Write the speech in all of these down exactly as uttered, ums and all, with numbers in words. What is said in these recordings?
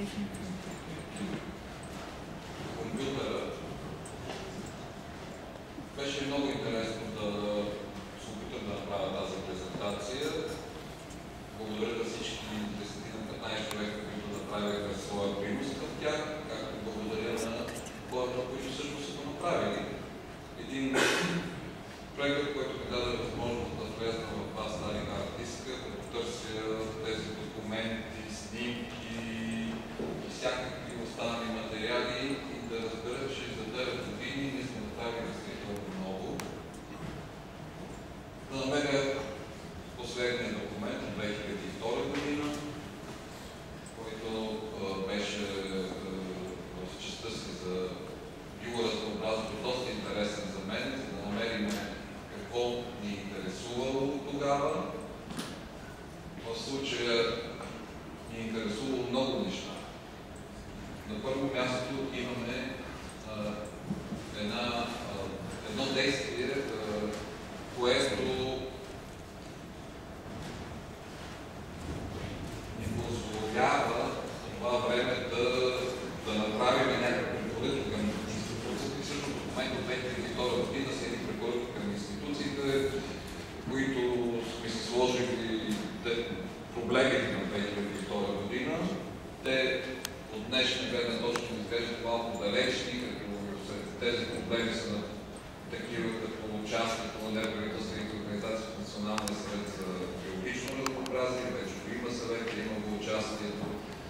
компютъра. Беше много интересно да се опитам да направя тази презентация. Благодаря на всички десет на петнайсет човека, които направиха своя принос към тях, както благодаря на хората, които също са го направили. Един проект, който ми даде възможност да влезна в това стари хард диска, да потърся тези документи, снимки и всякакви останали материали и да разбера, че за девет години ние сме направили действително много. Да намеря последния документ от две хиляди и втора година, който а, беше а, в частта си за биоразнообразието доста интересен за мен, за да намерим какво ни интересувало тогава. В случая ни интересувало много неща. На първо място имаме а, една, а, едно действие, а, което ни позволява в това време да, да направим някакви препоръки към институциите. И също в момента от две хиляди и втора година са едни препоръки към институциите, които сме си сложили проблемите на две хиляди и втора година. Те от днешна гледна точка изглеждат малко далечни, като тези проблеми са на такива като участието на неправителствените организации в Националния съвет за биологично разнообразие. Вече има съвет, има го участието.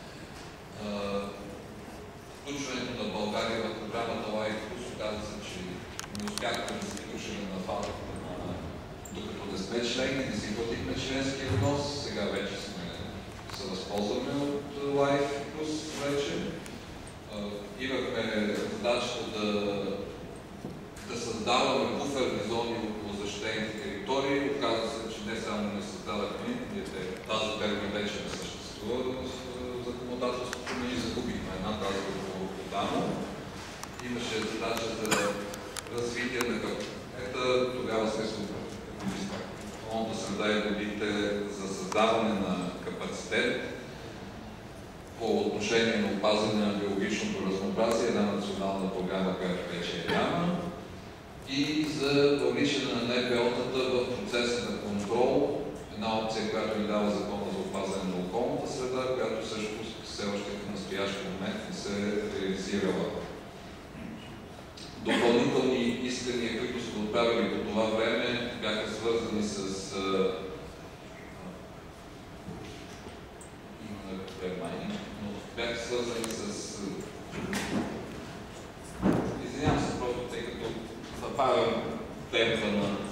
Включването на България в програмата Life Plus оказа се, че не успяхме да се включим на фазата на докато не сме члени, не си платихме членския внос. Сега вече сме се възползваме от Life Plus вече. Имахме задачата да, да създаваме буферни зони около защитените територии. Оказва се, че не само не създадахме, тази термин вече не съществува в законодателството, но и загубихме една тази около Тамо. Имаше задача за развитие на капацитета. Тогава сме се околната среда и водите за създаване на капацитет по отношение на опазване на биологичното разнообразие, една национална програма, която вече няма, и за въвличане на Н П О-тата в процеса на контрол, една опция, която ни дава Закона за опазване на околната среда, която също все още в настоящия момент не се е реализирала. Допълнителни искания, които сме отправили по това време, бяха свързани с но бяха свързани с... Извинявам се просто, тъй като запавям темата на